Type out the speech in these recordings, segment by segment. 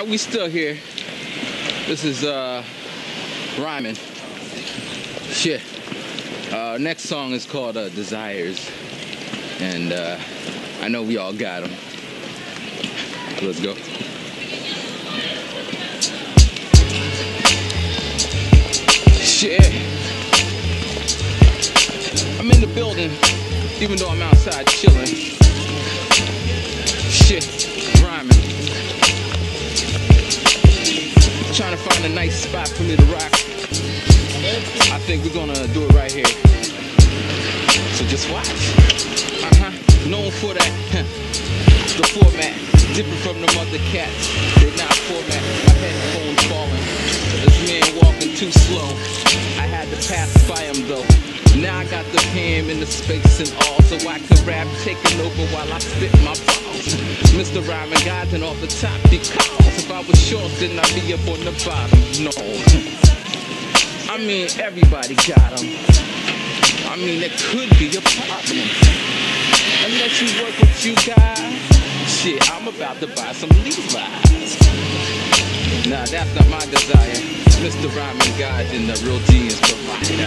Alright, we still here. This is rhyming. Shit. Next song is called Desires. And I know we all got them. Let's go. Shit. I'm in the building, even though I'm outside chilling. Shit. Rhyming. Trying to find a nice spot for me to rock. I think we're gonna do it right here. So just watch. Known for that. The format, different from the other cats. They're not format. My headphones falling. This man walking too slow. I had to pass by him though. Now I got the PM in the space and all, so I can rap taking over while I spit my balls. Mr. Rhyming Guys and off the top because if I was short, then I'd be up on the bottom. No. I mean, everybody got them. I mean, there could be a problem. Unless you work what you got. Shit, I'm about to buy some Levi's. Nah, that's not my desire. Mr. Rhyming Guys and the real genius provider.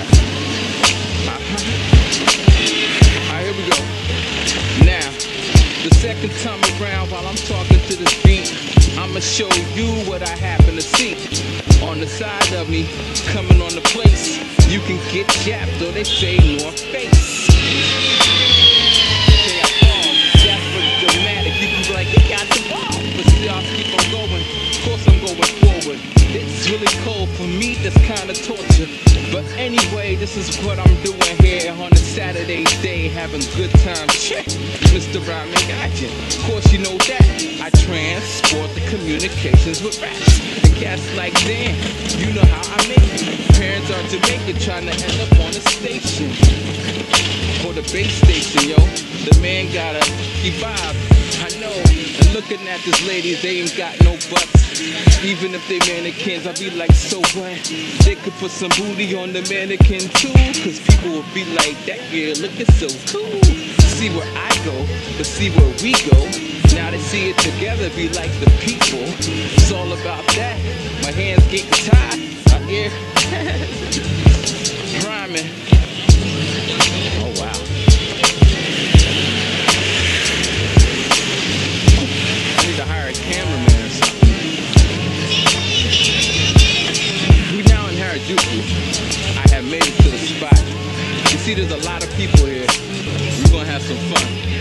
Alright, here we go. Now, the second time around while I'm talking to this beat, I'ma show you what I happen to see. On the side of me, coming on the place, you can get japped or they say North Face. Okay, I pause. That's for dramatic. You can be like, you got the ball. But still, I'll keep on going. Of course, I'm going forward. It's really cold for me, that's kind of torture. But anyway, this is what I'm doing here on a Saturday day, having good time. Shit, Mr. Rhyming Guys. Of course, you know that I transport the communications with raps. And cats like, damn, you know how I make it. Parents are Jamaican, trying to end up on a station. For the base station, yo. The man gotta vibe. I know. And looking at these ladies, they ain't got no butts. Even if they mannequins, I be like, so what? They could put some booty on the mannequin too. Cause people will be like, that girl looking so cool. See where I go, but see where we go. Now they see it together, be like the people. It's all about that. My hands getting tied. I hear rhyming. Oh wow. I need to hire a cameraman or something. We now in Harajuku. I have made it to the spot. You see, there's a lot of people here. We're gonna have some fun.